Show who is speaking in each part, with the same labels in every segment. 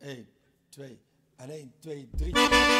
Speaker 1: 1, 2 en 1, 2, 3.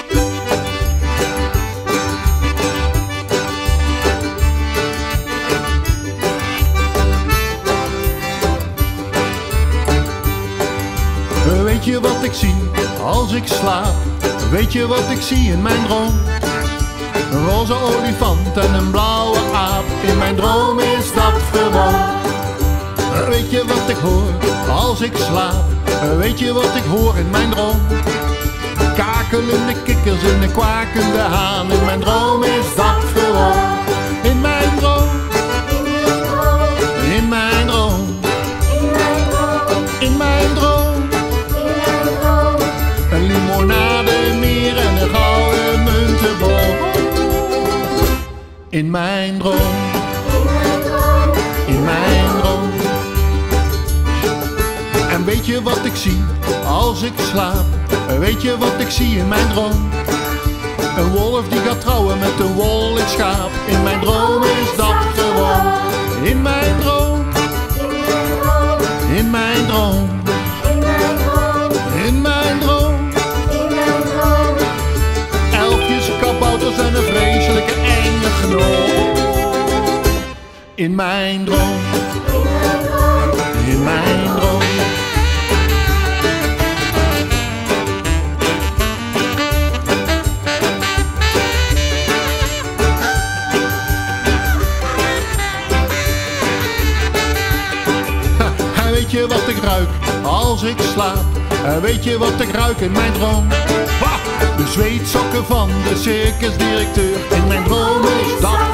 Speaker 2: Weet je wat ik zie als ik slaap? Weet je wat ik zie in mijn droom? Een roze olifant en een blauwe aap. In mijn droom is dat gewoon. Weet je wat ik hoor als ik slaap? Weet je wat ik hoor in mijn droom? Kakelende kikkers en een kwakende haan. In mijn droom is dat gewoon. In mijn droom. In mijn droom. In mijn droom. Een limonade meer en een gouden muntenboom. In mijn droom. In mijn droom. En weet je wat ik zie als ik slaap? Weet je wat ik zie in mijn droom? Een wolf die gaat trouwen met een wollig schaap. In mijn droom is dat gewoon. In mijn droom. In mijn droom. In mijn droom. Elfjes, kabouters en een vreselijke enge gnoom. In mijn droom. In mijn droom. Weet je wat ik ruik als ik slaap? Weet je wat ik ruik in mijn droom? De zweetsokken van de circusdirecteur. In mijn droom is dat